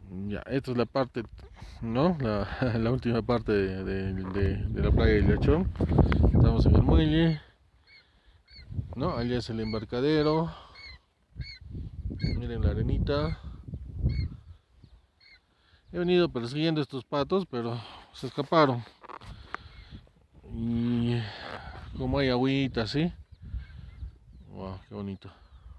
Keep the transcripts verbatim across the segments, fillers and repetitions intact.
Ya, esta es la parte, ¿no? La, la última parte de, de, de, de la playa de Iliachón. Estamos en el muelle, ¿no? Allá es el embarcadero. Miren la arenita. He venido persiguiendo estos patos, pero se escaparon. Y como hay agüita, ¿sí? Wow, qué bonito.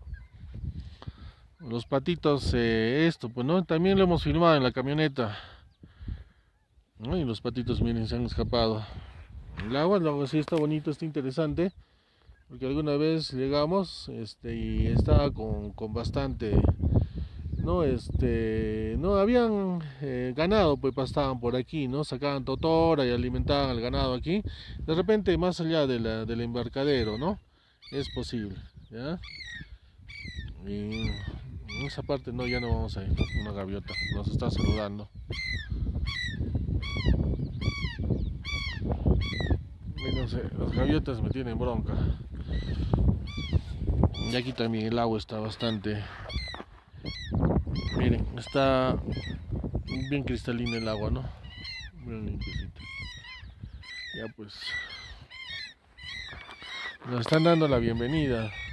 Los patitos, eh, esto, pues no, también lo hemos filmado en la camioneta, ¿no? Y los patitos, miren, se han escapado. El agua, el agua sí está bonito, está interesante, porque alguna vez llegamos, este, y estaba con, con bastante, no, este, no, habían eh, ganado, pues pastaban por aquí, ¿no? Sacaban totora y alimentaban al ganado aquí. De repente, más allá de la, del embarcadero, ¿no? Es posible, ¿ya? Y en esa parte no, ya no vamos a ir. Una gaviota nos está saludando. Y no sé, las gaviotas me tienen bronca. Y aquí también el agua está bastante. Miren, está bien cristalina el agua, ¿no? Bien limpiecita. Ya pues, nos están dando la bienvenida.